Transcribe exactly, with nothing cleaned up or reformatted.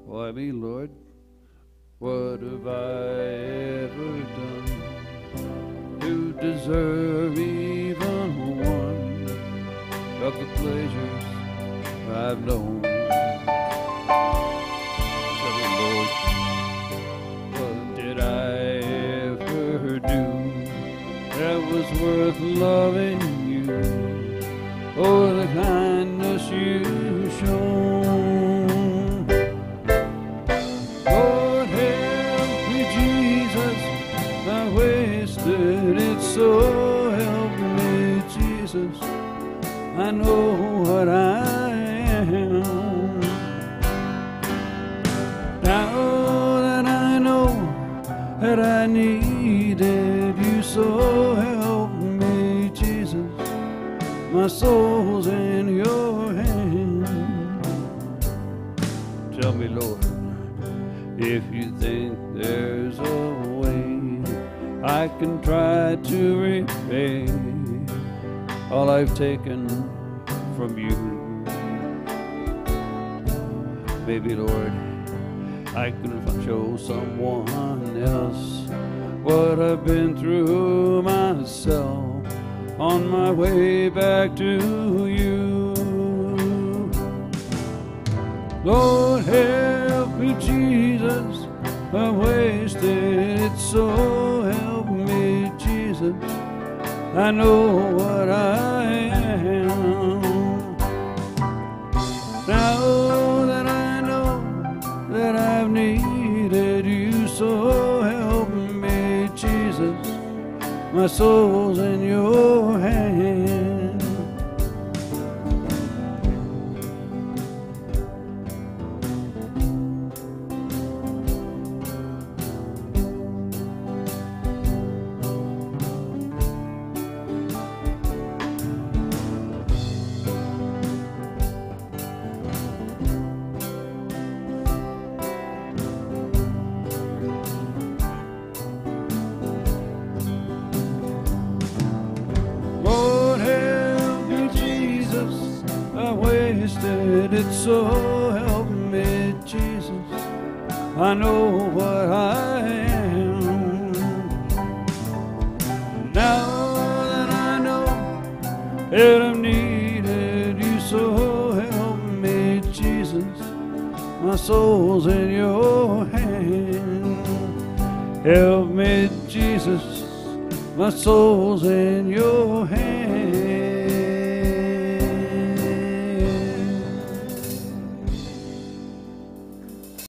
Why me, Lord? What have I ever done to deserve even one of the pleasures I've known? Tell me, Lord, what did I ever do that was worth loving you? Oh, the kindness you shown. Lord, help me, Jesus, I wasted it, so help me, Jesus, I know what I am. Now that I know that I needed you, so help me, Jesus, my soul's in your hand. Tell me, Lord, if you think there's a way I can try to repay all I've taken from you. Maybe, Lord, I can show someone else what I've been through myself on my way back to you. Lord, help me, Jesus, I wasted it, so help me, Jesus, I know what I am. Now that I know that I've needed you, so help me, Jesus, my soul's in your hand. It, so help me, Jesus, I know what I am. Now that I know that I've needed you, so help me, Jesus, my soul's in your hand. Help me, Jesus, my soul's in your hand.